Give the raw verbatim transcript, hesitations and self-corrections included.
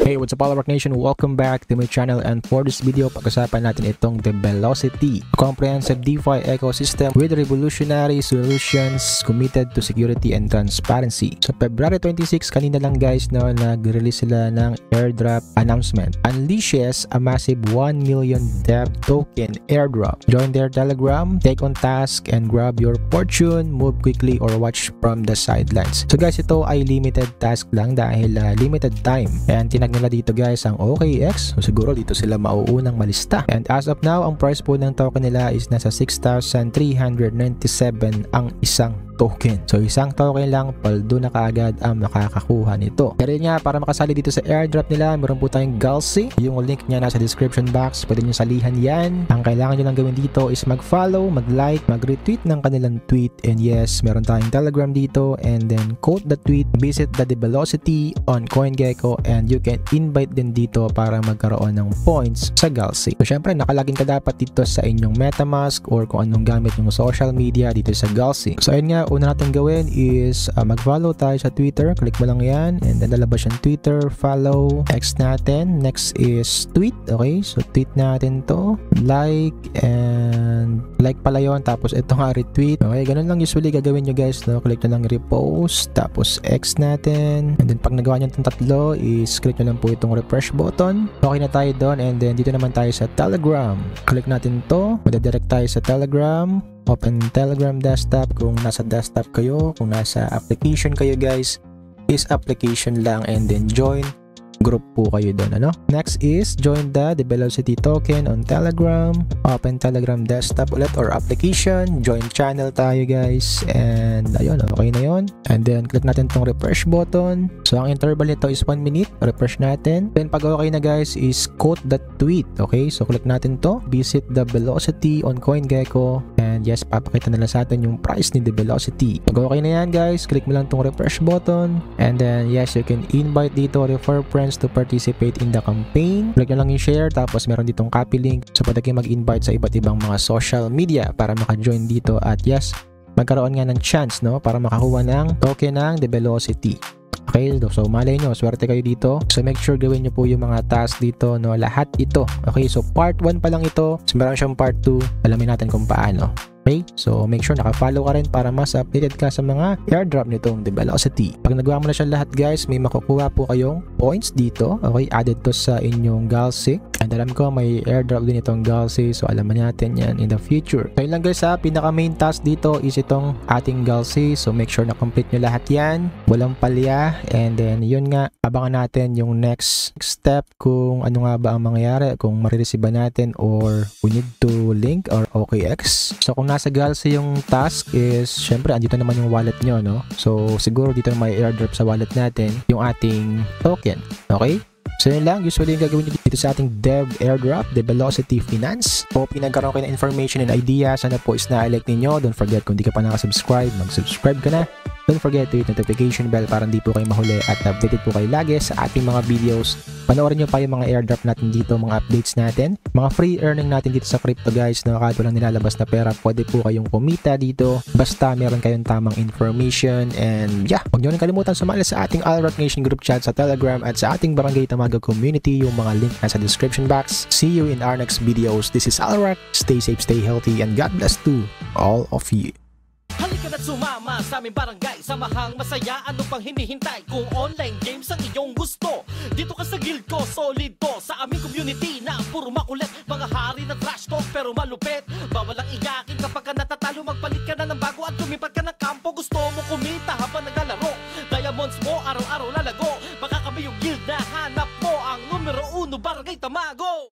Hey, what's up, Alrock Nation? Welcome back to my channel, and for this video, pag-usapan natin itong the Velocity, a comprehensive DeFi ecosystem with revolutionary solutions committed to security and transparency. So February twenty-sixth, kanina lang guys, no, nag-release sila ng airdrop announcement. Unleashes a massive one million dev token airdrop. Join their Telegram, take on task, and grab your fortune. Move quickly or watch from the sidelines. So guys, ito ay limited task lang dahil uh, limited time. And tinag nila dito guys ang O K X, so siguro dito sila mauunang malista. And as of now, ang price po ng token nila is nasa six thousand three hundred ninety-seven ang isang token. So isang token lang, paldo na kaagad ang makakakuha nito. Pero yun nga, para makasali dito sa airdrop nila, meron po tayong Gulsi. Yung link niya nasa description box, pwede nyo salihan yan. Ang kailangan nyo lang gawin dito is mag-follow, mag-like, mag-retweet ng kanilang tweet. And yes, meron tayong Telegram dito, and then quote the tweet, visit the Velocity on CoinGecko, and you can invite din dito para magkaroon ng points sa Gulsi. So syempre, nakalagin ka dapat dito sa inyong MetaMask or kung anong gamit yung social media dito sa Gulsi. So ayun nga, una natin gawin is uh, mag-follow tayo sa Twitter. Click mo lang yan, and then lalabas yung Twitter, follow, X natin. Next is tweet. Okay, so tweet natin to, like, and like pala yun, tapos ito nga retweet. Okay, ganun lang usually gagawin nyo guys, no? Click na lang repost, tapos X natin, and then pag nagawa nyo itong tatlo is click nyo lang po itong refresh button. Okay na tayo doon, and then dito naman tayo sa Telegram. Click natin to, madadirect tayo sa Telegram. Open Telegram desktop kung nasa desktop kayo. Kung nasa application kayo guys, is application lang, and then join group po kayo doon, ano? Next is join the, the Velocity token on Telegram. Open Telegram desktop ulit or application. Join channel tayo guys, and ayun, okay na yun. And then click natin tong refresh button. So ang interval nito is one minute. Refresh natin. Then pag okay na guys is quote the tweet. Okay, so click natin to, visit the Velocity on CoinGecko, and yes, papakita nila sa atin yung price ni the Velocity. Pag okay na yan guys, click mo lang tong refresh button, and then yes, you can invite dito, refer friends to participate in the campaign. Click na lang yung share, tapos meron ditong copy link, so pwede kayo mag-invite sa iba't ibang mga social media para maka-join dito, at yes, magkaroon nga ng chance, no, para makakuha ng token ng the Velocity. Okay, so malay nyo, swerte kayo dito. So make sure gawin nyo po yung mga task dito, no, lahat ito. Okay, so part one pa lang ito. So meron siyang part two, alamin natin kung paano. Okay, so make sure naka-follow ka rin para mas updated ka sa mga airdrop nitong the Velocity. Pag nagawa mo na siya lahat guys, may makukuha po kayong points dito. Okay, added to sa inyong Gulsi. And alam ko may airdrop din itong Gulsi, so alam natin yan in the future. So yun lang guys ha, pinaka main task dito is itong ating Gulsi. So make sure na complete nyo lahat yan, walang palya. And then yun nga, abangan natin yung next step kung ano nga ba ang mangyayari, kung marireceive ba natin or we need to link or O K X. So kung nasa Gulsi yung task is, syempre andito naman yung wallet nyo, no? So siguro dito na may airdrop sa wallet natin yung ating token. Okay? So yun lang, usually yung gagawin nyo dito sa ating dev airdrop, the Velocity Finance. Hope pinagkaroon kayo ng information and idea. Sana po is na-elect ninyo. Don't forget, kung di ka pa nakasubscribe, mag-subscribe ka na. Don't forget to hit notification bell para hindi po kayo mahuli at updated po kayo lagi sa ating mga videos. Panoorin nyo pa yung mga airdrop natin dito, mga updates natin, mga free earning natin dito sa crypto guys, na kahit walang nilalabas na pera, pwede po kayong kumita dito basta meron kayong tamang information. And yeah, huwag nyo rin kalimutan sumali sa ating Alrock Nation group chat sa Telegram at sa ating Barangay Tamaga community. Yung mga link nasa description box. See you in our next videos. This is Alrock. Stay safe, stay healthy, and God bless to all of you. Halika na't sumama sa aming barangay, samahang masaya, ano pang hinihintay? Kung online games ang iyong gusto, dito ka sa guild ko, solid to. Sa aming community na puro makulit, mga hari na trash talk pero malupit. Bawal ang iyakin kapag ka natatalo, magpalit ka na ng bago at lumipat ka ng kampo. Gusto mo kumita